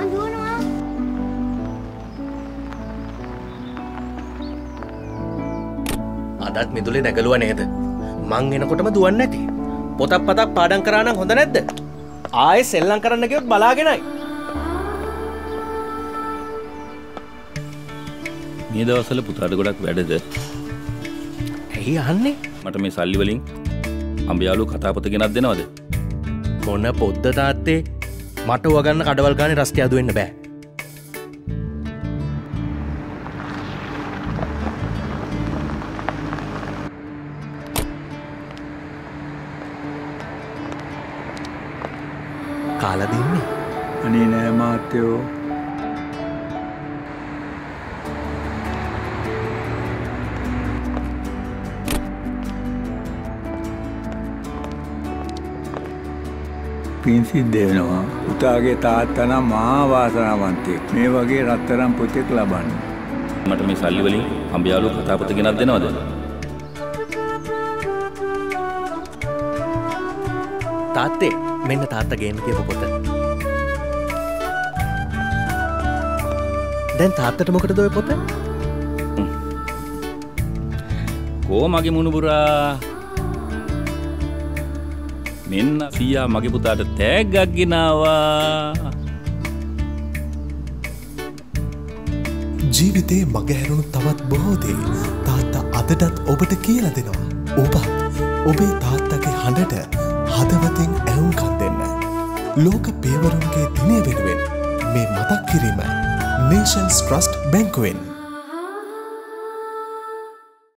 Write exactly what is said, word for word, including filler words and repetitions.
මං දුවනවා. අදත් මිදුලේ නැගලුවා නේද? මං එනකොටම දුවන්නේ නැති. පොතක් පතක් පාඩම් කරා නම් හොඳ නැද්ද? ආයෙ සෙල්ලම් කරන්න ගියොත් බලාගෙනයි. මේ දවස්වල පුතාට ගොඩක් වැඩද? ඇයි අහන්නේ? මට මේ සල්ලි වලින් අඹයාලු කතාපොත ගෙනත් දෙනවද? මොන පොද්ද තාත්තේ? මට වගන්න කඩවල් ගානේ රස්ටි අදු වෙන්න බෑ. කාලා දෙන්නේ? අනේ නෑ මාත්‍යෝ. පින් සිද්ධ වෙනවා. පුතාගේ තාත්තා නම් මහා වාසනාවන්තයෙක්. මේ වගේ රත්තරන් පුතෙක් ලබන්න. මට මේ සල්ලි වලින් අඹයාලු කතාපොත ගෙනත් දෙනවද? තාත්තේ මෙන්න තාත්තා ගේන්න කියපු පොත. දැන් තාත්තට මොකටද ඔය පොත? කෝ මගේ මුණුබුරා. මෙන්න සීයා මගේ පුතාට තෑග්ගක් ගෙනාවා. ජීවිතේ මගහැරුණු තවත් බොහෝ දේ තාත්තා අදටත් ඔබට කියලා දෙනවා. ඔබත් ඔබේ තාත්තගේ හඬට හදවතින් ඇහුම්කන් දෙන්න. ලෝක පියවරුන්ගේ දිනය වෙනුවෙන් මේ මතක් කිරීම Nations Trust බැංකුවෙන්.